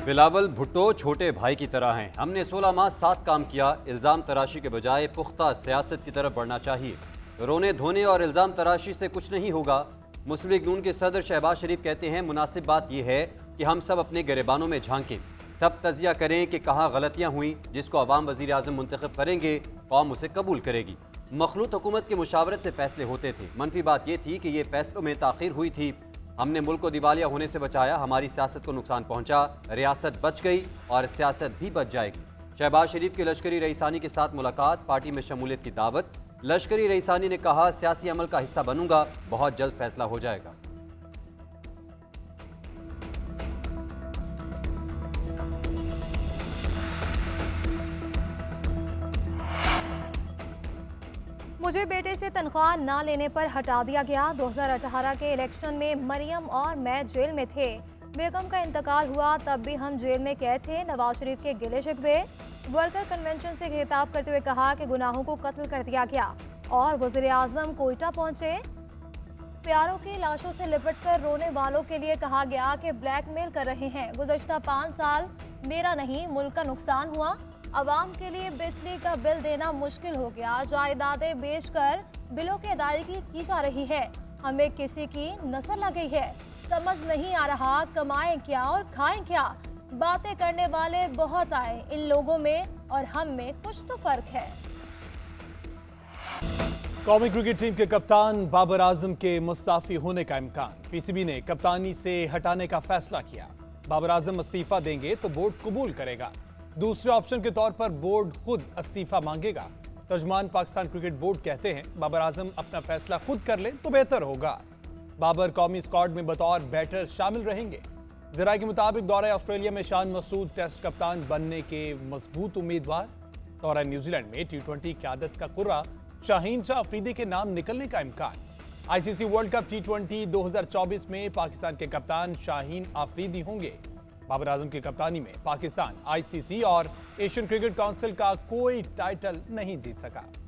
बिलावल भुट्टो छोटे भाई की तरह हैं। हमने 16 माह साथ काम किया। इल्ज़ाम तराशी के बजाय पुख्ता सियासत की तरफ बढ़ना चाहिए। रोने धोने और इल्ज़ाम तराशी से कुछ नहीं होगा। मुस्लिम लीग नून के सदर शहबाज शरीफ कहते हैं, मुनासिब बात यह है कि हम सब अपने गिरबानों में झांकें, सब तजिया करें कि कहाँ गलतियाँ हुई। जिसको अवाम वज़ीर आज़म मुंतखब करेंगे, कौम उसे कबूल करेगी। मखलूत हुकूमत की मुशावरत से फैसले होते थे। मनफी बात यह थी कि ये फैसलों में ताख़ीर हुई थी। हमने मुल्क को दिवालिया होने से बचाया। हमारी सियासत को नुकसान पहुंचा, रियासत बच गई और सियासत भी बच जाएगी। शहबाज शरीफ की लश्करी रईसानी के साथ मुलाकात, पार्टी में शमूलियत की दावत। लश्करी रईसानी ने कहा, सियासी अमल का हिस्सा बनूंगा, बहुत जल्द फैसला हो जाएगा। मुझे बेटे से तनख्वाह ना लेने पर हटा दिया गया। 2018 के इलेक्शन में मरियम और मैं जेल में थे। बेगम का इंतकाल हुआ तब भी हम जेल में कैद थे। नवाज शरीफ के गिले शिकवे। वर्कर कन्वेंशन से खिताब करते हुए कहा कि गुनाहों को कत्ल कर दिया गया। और वज़ीर आज़म कोयटा पहुंचे। प्यारों की लाशों से लिपटकर रोने वालों के लिए कहा गया कि ब्लैकमेल कर रहे हैं। गुज़श्ता 5 साल मेरा नहीं मुल्क का नुकसान हुआ। अवाम के लिए बिजली का बिल देना मुश्किल हो गया। जायदादें बेचकर बिलों की अदायगी की जा रही है। हमें किसी की नजर लग गई है। समझ नहीं आ रहा कमाएं क्या और खाएं क्या। बातें करने वाले बहुत आए, इन लोगों में और हम में कुछ तो फर्क है। कौमी क्रिकेट टीम के कप्तान बाबर आजम के मुस्ताफी होने का इम्कान। पीसीबी ने कप्तानी से हटाने का फैसला किया। बाबर आजम इस्तीफा देंगे तो बोर्ड कबूल करेगा। दूसरे ऑप्शन के तौर पर बोर्ड खुद इस्तीफा मांगेगा। तर्जमान पाकिस्तान क्रिकेट बोर्ड कहते हैं, बाबर आजम अपना फैसला खुद कर ले तो बेहतर होगा। बाबर कौमी स्क्वाड में बतौर बैटर शामिल रहेंगे। जराये के मुताबिक दौरे ऑस्ट्रेलिया में शान मसूद टेस्ट कप्तान बनने के मजबूत उम्मीदवार। दौरा न्यूजीलैंड में T20 क़यादत का कुर्रा शाहीन शाह अफरीदी के नाम निकलने का इम्कान। ICC वर्ल्ड कप T20 2024 में पाकिस्तान के कप्तान शाहीन अफरीदी होंगे। बाबर आजम की कप्तानी में पाकिस्तान ICC और एशियन क्रिकेट काउंसिल का कोई टाइटल नहीं जीत सका।